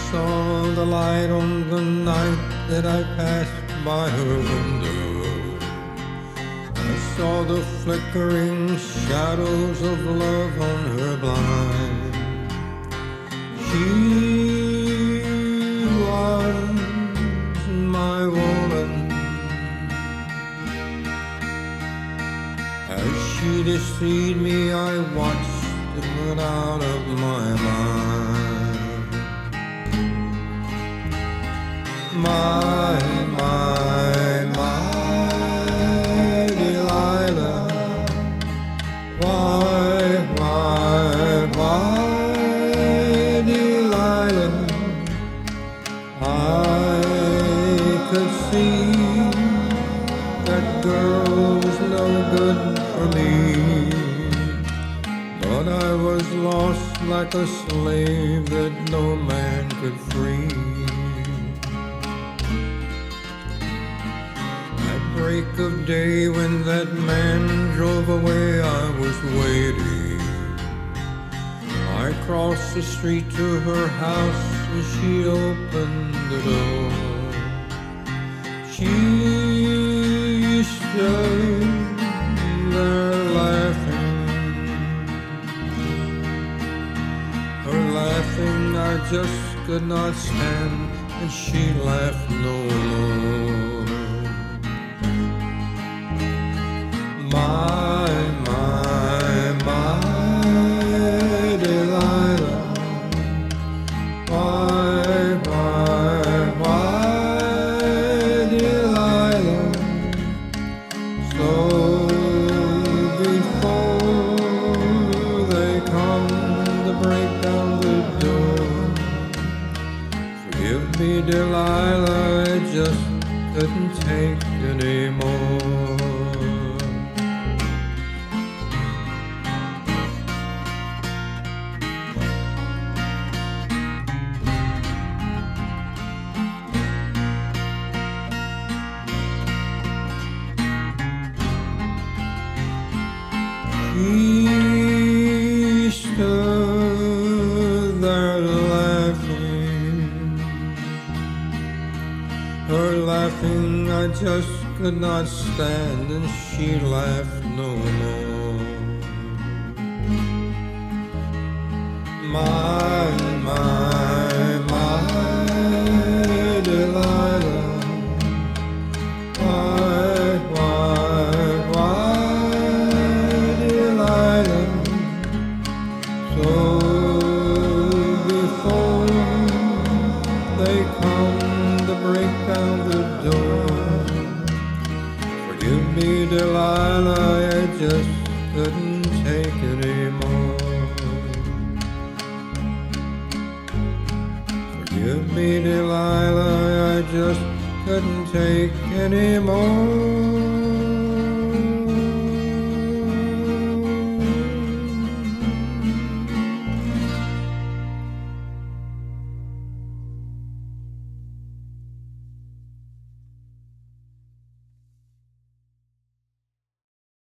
saw the light on the night that I passed by her window. I saw the flickering shadows of love on her blind. She was my woman. As she deceived me, I watched it went out of my mind. My Delilah, why, Delilah? I could see that girl was no good for me, but I was lost like a slave that no man could free. Break of day, when that man drove away, I was waiting. I crossed the street to her house and she opened the door. She stood there laughing. Her laughing I just could not stand, and she laughed no more. My Delilah, why, Delilah? So before they come to break down the door, forgive me, Delilah, I just couldn't take anymore. He stood there laughing. Her laughing I just could not stand, and she laughed no more. My Delilah, so before they come to break down the door, forgive me, Delilah, I just couldn't take anymore. Forgive me, Delilah, I just couldn't take anymore.